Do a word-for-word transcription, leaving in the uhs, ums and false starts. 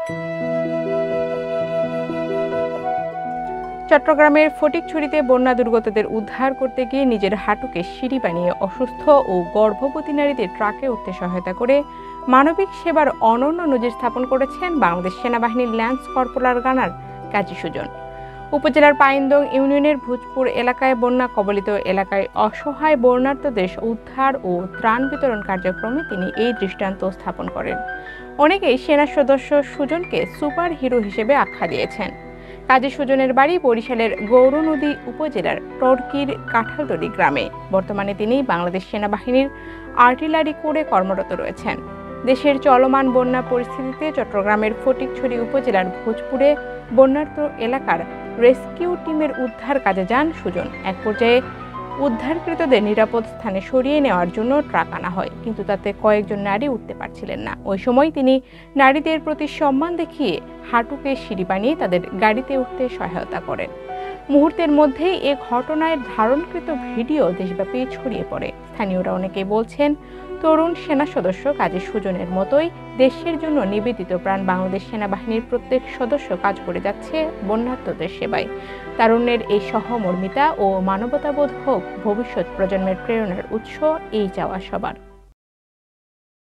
চট্টগ্রামের ফটিকছড়িতে বন্যা দুর্গতদের উদ্ধার করতে গিয়ে নিজের হাঁটুকে সিঁড়ি বানিয়ে অসুস্থ ও গর্ভবতী নারীদের ট্রাকে উঠতে সহায়তা করে মানবিক সেবার অনন্য নজির স্থাপন করেছেন বাংলাদেশ সেনাবাহিনীর lance corporal gunner Kazi Sujon. উপজেলার পাইন্দং ইউনিয়নের ভোজপুর এলাকায় বন্যা কবলিত এলাকায় অসহায় বন্যার্তদের উদ্ধার ও ত্রাণ বিতরণ কার্যক্রমে তিনি এই দৃষ্টান্ত স্থাপন করেন। অনেকেই সেনা সদস্য সুজনকে সুপার হিরো হিসেবে আখ্যা দিয়েছেন। কাজী সুজনের বাড়ি বরিশালের গৌরনদী উপজেলার টর্কির কাঁঠালতলী গ্রামে। বর্তমানে তিনি বাংলাদেশ সেনাবাহিনীর আর্টিলারি কোরে কর্মরত রয়েছেন। দেশের চলমান বন্যা পরিস্থিতিতে চট্টগ্রামের ফটিকছড়ি উপজেলার ভোজপুরে বন্যার্ত এলাকার রেস্কিউ টিমের উদ্ধার কাজে যান সুজন। এক পর্যায়ে উদ্ধারকৃতদের নিরাপদ স্থানে সরিয়ে নেওয়ার জন্য ট্রাক আনা হয়, কিন্তু তাতে কয়েকজন নারী উঠতে পারছিলেন না। ওই সময় তিনি নারীদের প্রতি সম্মান দেখিয়ে হাঁটুকে সিঁড়ি বানিয়ে তাদের গাড়িতে উঠতে সহায়তা করেন। মুহূর্তের মধ্যেই এ ঘটনায় ধারণকৃত ভিডিও দেশব্যাপী ছড়িয়ে পড়ে। স্থানীয়রা অনেকেই বলছেন, তরুণ সেনা সদস্য কাজী সুজনের মতোই দেশের জন্য নিবেদিত প্রাণ বাংলাদেশ সেনাবাহিনীর প্রত্যেক সদস্য কাজ করে যাচ্ছে বন্যার্তদের সেবায়। তারুণ্যের এই সহমর্মিতা ও মানবতাবোধ হোক ভবিষ্যৎ প্রজন্মের প্রেরণার উৎস, এই চাওয়া সবার।